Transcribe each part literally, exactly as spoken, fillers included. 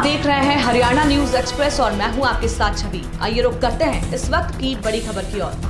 देख रहे हैं हरियाणा न्यूज एक्सप्रेस और मैं हूं आपके साथ छवि। आइए रुक करते हैं इस वक्त की बड़ी खबर की ओर।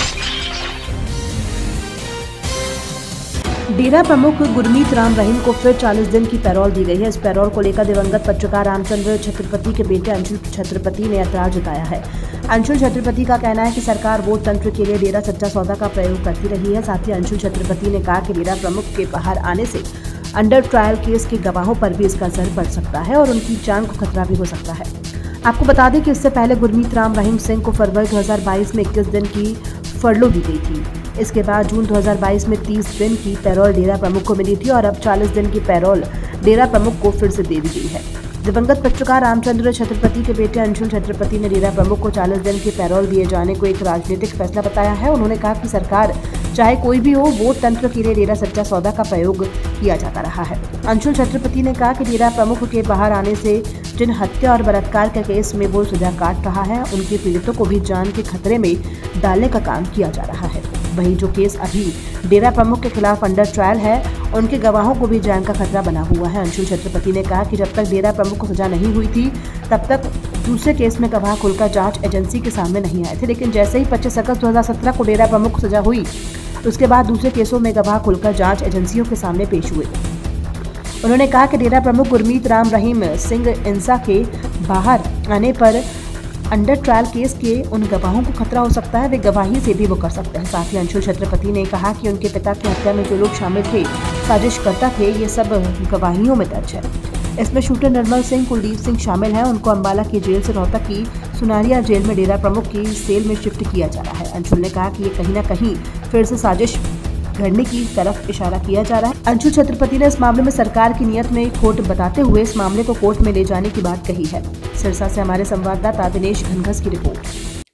डेरा प्रमुख गुरमीत राम रहीम को फिर चालीस दिन की पैरोल दी गई है। इस पैरोल को लेकर दिवंगत पत्रकार रामचंद्र छत्रपति के बेटे अंशुल छत्रपति ने ऐतराज जताया है। अंशुल छत्रपति का कहना है कि सरकार वोट तंत्र के लिए डेरा सच्चा सौदा का प्रयोग करती रही है। साथ ही अंशुल छत्रपति ने कहा कि डेरा प्रमुख के बाहर आने से अंडर ट्रायल केस के गवाहों पर भी इसका असर पड़ सकता है और उनकी जान को खतरा भी हो सकता है। आपको बता दें कि इससे पहले गुरमीत राम रहीम सिंह को फरवरी दो हज़ार बाईस में इक्कीस दिन की फरलो दी गई थी। इसके बाद जून दो हज़ार बाईस में तीस दिन की पैरोल डेरा प्रमुख को मिली थी और अब चालीस दिन की पैरोल डेरा प्रमुख को फिर से दे दी गई है। दिवंगत पत्रकार रामचंद्र छत्रपति के बेटे अंशुल छत्रपति ने डेरा प्रमुख को चालीस दिन की पैरोल दिए जाने को एक राजनीतिक फैसला बताया है। उन्होंने कहा कि सरकार चाहे कोई भी हो, वोट तंत्र के लिए डेरा सच्चा सौदा का प्रयोग किया जाता रहा है। अंशुल छत्रपति ने कहा कि डेरा प्रमुख के बाहर आने से जिन हत्या और बलात्कार के केस में वो सजा काट रहा है, उनके पीड़ितों को भी जान के खतरे में डालने का काम किया जा रहा है। वहीं जो केस अभी डेरा प्रमुख के खिलाफ अंडर ट्रायल है, उनके गवाहों को भी जान का खतरा बना हुआ है। अंशुल छत्रपति ने कहा कि जब तक डेरा प्रमुख को सजा नहीं हुई थी, तब तक दूसरे केस में गवाह खुलकर जांच एजेंसी के सामने नहीं आए थे। लेकिन जैसे ही पच्चीस अगस्त दो हज़ार सत्रह को डेरा प्रमुख को सजा हुई, उसके बाद दूसरे केसों में गवाह खुलकर जांच एजेंसियों के सामने पेश हुए। उन्होंने कहा कि डेरा प्रमुख गुरमीत राम रहीम सिंह इंसा के बाहर आने पर अंडर ट्रायल केस के उन गवाहों को खतरा हो सकता है, वे गवाही से भी वो कर सकते हैं। साथ ही अंशुल छत्रपति ने कहा कि उनके पिता की हत्या में जो लोग शामिल थे, साजिशकर्ता थे, ये सब गवाहियों में दर्ज है। इसमें शूटर निर्मल सिंह, कुलदीप सिंह शामिल हैं। उनको अंबाला की जेल से रोहतक की सुनारिया जेल में डेरा प्रमुख की सेल में शिफ्ट किया जा रहा है। अंशुल ने कहा कि ये कहीं ना कहीं फिर से साजिश घड़ने की तरफ इशारा किया जा रहा है। अंशुल छत्रपति ने इस मामले में सरकार की नीयत में खोट बताते हुए इस मामले को कोर्ट में ले जाने की बात कही है। सिरसा से हमारे संवाददाता दिनेश घनघस की रिपोर्ट।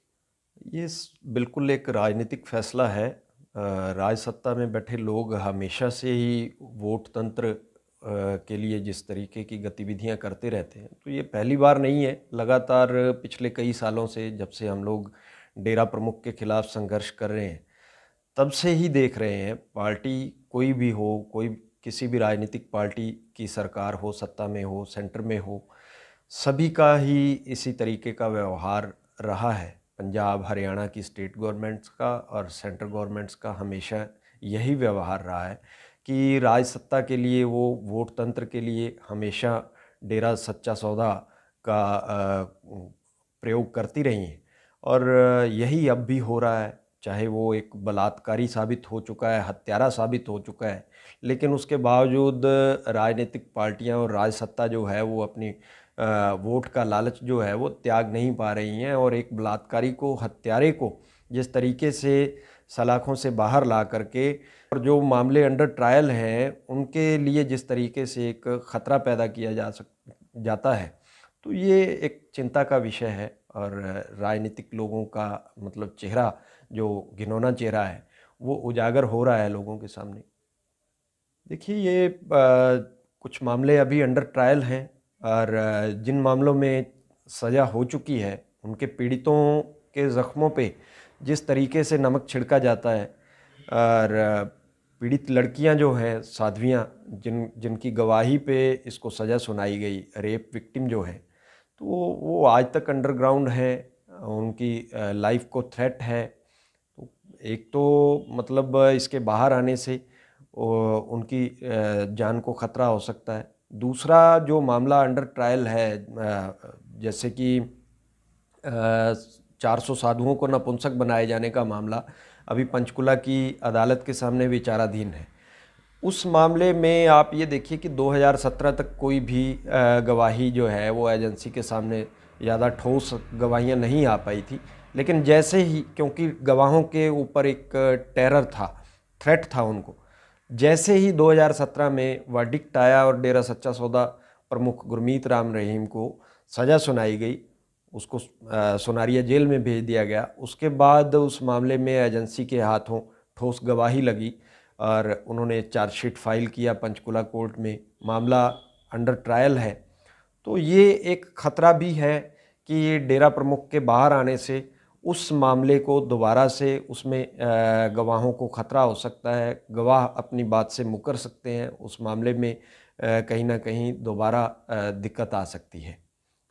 ये बिल्कुल एक राजनीतिक फैसला है। राज सत्ता में बैठे लोग हमेशा से ही वोट तंत्र के लिए जिस तरीके की गतिविधियां करते रहते हैं, तो ये पहली बार नहीं है। लगातार पिछले कई सालों से, जब से हम लोग डेरा प्रमुख के खिलाफ संघर्ष कर रहे हैं, तब से ही देख रहे हैं। पार्टी कोई भी हो, कोई किसी भी राजनीतिक पार्टी की सरकार हो, सत्ता में हो, सेंटर में हो, सभी का ही इसी तरीके का व्यवहार रहा है। पंजाब, हरियाणा की स्टेट गवर्नमेंट्स का और सेंट्रल गवर्नमेंट्स का हमेशा यही व्यवहार रहा है कि राज सत्ता के लिए वो वोट तंत्र के लिए हमेशा डेरा सच्चा सौदा का प्रयोग करती रही हैं और यही अब भी हो रहा है। चाहे वो एक बलात्कारी साबित हो चुका है, हत्यारा साबित हो चुका है, लेकिन उसके बावजूद राजनीतिक पार्टियां और राज सत्ता जो है वो अपनी वोट का लालच जो है वो त्याग नहीं पा रही हैं और एक बलात्कारी को, हत्यारे को जिस तरीके से सलाखों से बाहर ला करके और जो मामले अंडर ट्रायल हैं उनके लिए जिस तरीके से एक खतरा पैदा किया जा सक जाता है, तो ये एक चिंता का विषय है। और राजनीतिक लोगों का मतलब चेहरा, जो घिनौना चेहरा है, वो उजागर हो रहा है लोगों के सामने। देखिए, ये आ, कुछ मामले अभी अंडर ट्रायल हैं और जिन मामलों में सज़ा हो चुकी है, उनके पीड़ितों के ज़ख्मों पे जिस तरीके से नमक छिड़का जाता है और पीड़ित लड़कियां जो हैं, साध्वियां, जिन जिनकी गवाही पे इसको सज़ा सुनाई गई, रेप विक्टिम जो है, तो वो आज तक अंडरग्राउंड है, उनकी लाइफ को थ्रेट है। तो एक तो मतलब इसके बाहर आने से उनकी जान को ख़तरा हो सकता है। दूसरा, जो मामला अंडर ट्रायल है, जैसे कि चार सौ साधुओं को नपुंसक बनाए जाने का मामला अभी पंचकुला की अदालत के सामने विचाराधीन है। उस मामले में आप ये देखिए कि दो हज़ार सत्रह तक कोई भी गवाही जो है वो एजेंसी के सामने ज़्यादा ठोस गवाहियाँ नहीं आ पाई थी। लेकिन जैसे ही, क्योंकि गवाहों के ऊपर एक टेरर था, थ्रेट था उनको, जैसे ही दो हज़ार सत्रह में वर्डिक्ट आया और डेरा सच्चा सौदा प्रमुख गुरमीत राम रहीम को सज़ा सुनाई गई, उसको सुनारिया जेल में भेज दिया गया। उसके बाद उस मामले में एजेंसी के हाथों ठोस गवाही लगी और उन्होंने चार्जशीट फाइल किया पंचकुला कोर्ट में। मामला अंडर ट्रायल है। तो ये एक ख़तरा भी है कि डेरा प्रमुख के बाहर आने से उस मामले को दोबारा से उसमें गवाहों को ख़तरा हो सकता है, गवाह अपनी बात से मुकर सकते हैं, उस मामले में कहीं ना कहीं दोबारा दिक्कत आ सकती है।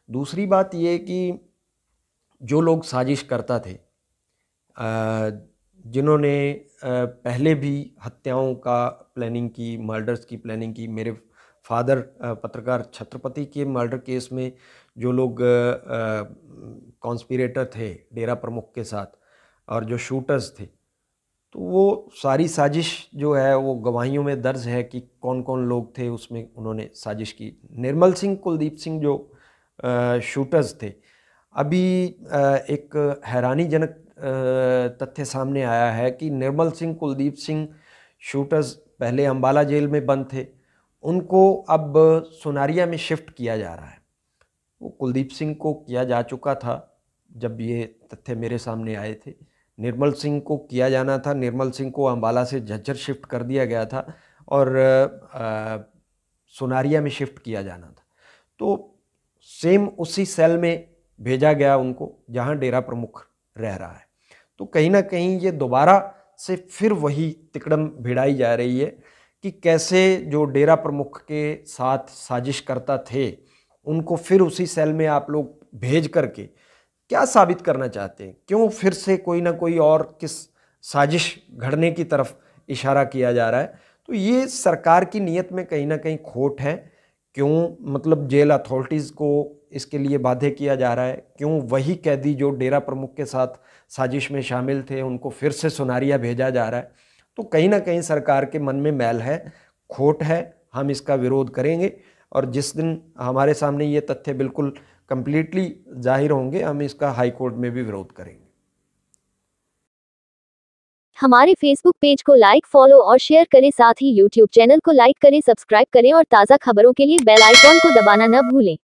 दूसरी बात ये कि जो लोग साजिश करता थे, जिन्होंने पहले भी हत्याओं का प्लानिंग की, मर्डर्स की प्लानिंग की, मेरे फादर पत्रकार छत्रपति के मर्डर केस में जो लोग कॉन्स्पिरेटर थे डेरा प्रमुख के साथ और जो शूटर्स थे, तो वो सारी साजिश जो है वो गवाहियों में दर्ज है कि कौन कौन लोग थे उसमें उन्होंने साजिश की। निर्मल सिंह, कुलदीप सिंह जो आ, शूटर्स थे, अभी आ, एक हैरानीजनक तथ्य सामने आया है कि निर्मल सिंह, कुलदीप सिंह शूटर्स पहले अंबाला जेल में बंद थे, उनको अब सुनारिया में शिफ्ट किया जा रहा है। वो कुलदीप सिंह को किया जा चुका था जब ये तथ्य मेरे सामने आए थे। निर्मल सिंह को किया जाना था, निर्मल सिंह को अंबाला से झज्जर शिफ्ट कर दिया गया था और आ, सुनारिया में शिफ्ट किया जाना था। तो सेम उसी सेल में भेजा गया उनको जहां डेरा प्रमुख रह रहा है। तो कहीं ना कहीं ये दोबारा से फिर वही तिकड़म भिड़ाई जा रही है कि कैसे जो डेरा प्रमुख के साथ साजिश करता थे उनको फिर उसी सेल में आप लोग भेज करके क्या साबित करना चाहते हैं, क्यों फिर से कोई ना कोई और किस साजिश घड़ने की तरफ इशारा किया जा रहा है। तो ये सरकार की नीयत में कहीं ना कहीं खोट है। क्यों मतलब जेल अथॉरिटीज़ को इसके लिए बाध्य किया जा रहा है, क्यों वही कैदी जो डेरा प्रमुख के साथ साजिश में शामिल थे उनको फिर से सुनारिया भेजा जा रहा है। तो कहीं ना कहीं सरकार के मन में मैल है, खोट है। हम इसका विरोध करेंगे और जिस दिन हमारे सामने ये तथ्य बिल्कुल कंप्लीटली जाहिर होंगे, हम इसका हाई कोर्ट में भी विरोध करेंगे। हमारे फेसबुक पेज को लाइक, फॉलो और शेयर करें, साथ ही यूट्यूब चैनल को लाइक करें, सब्सक्राइब करें और ताज़ा खबरों के लिए बेल आइकॉन को दबाना न भूलें।